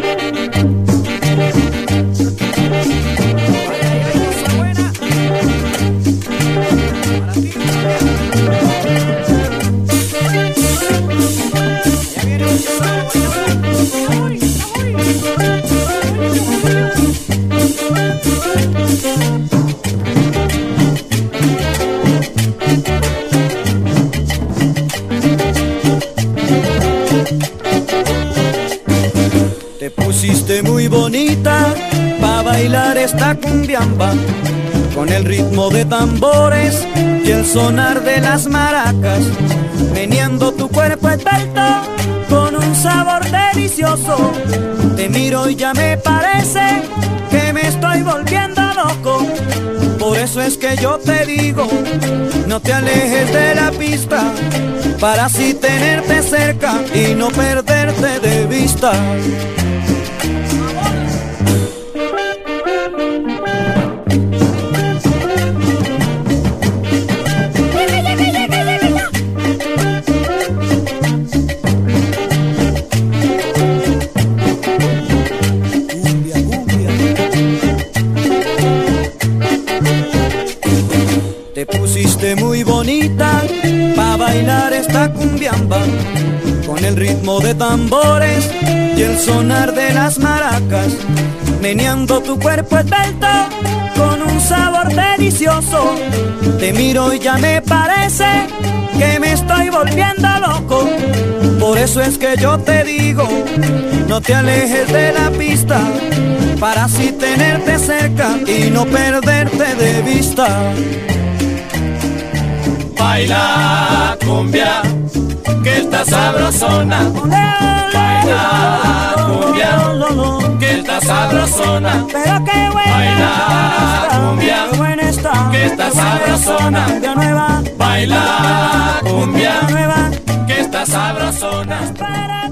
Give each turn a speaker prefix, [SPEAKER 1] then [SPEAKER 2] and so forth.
[SPEAKER 1] Te pusiste muy bonita pa' bailar esta cumbiamba, con el ritmo de tambores y el sonar de las maracas, meneando tu cuerpo esbelto con un sabor delicioso. Te miro y ya me parece que me estoy volviendo loco. Por eso es que yo te digo, no te alejes de la pista, para así tenerte cerca y no perderte de vista. Te pusiste muy bonita pa' bailar esta cumbiamba, con el ritmo de tambores y el sonar de las maracas, meneando tu cuerpo esbelto con un sabor delicioso. Te miro y ya me parece que me estoy volviendo loco. Por eso es que yo te digo, no te alejes de la pista, para así tenerte cerca y no perderte de vista.
[SPEAKER 2] Baila cumbia, que está sabrosona. Baila cumbia, que está sabrosona.
[SPEAKER 1] Pero qué buena
[SPEAKER 2] Baila cumbia,
[SPEAKER 1] qué buena está,
[SPEAKER 2] que está sabrosona.
[SPEAKER 1] cumbia nueva,
[SPEAKER 2] Baila cumbia,
[SPEAKER 1] nueva,
[SPEAKER 2] que está sabrosona.
[SPEAKER 1] para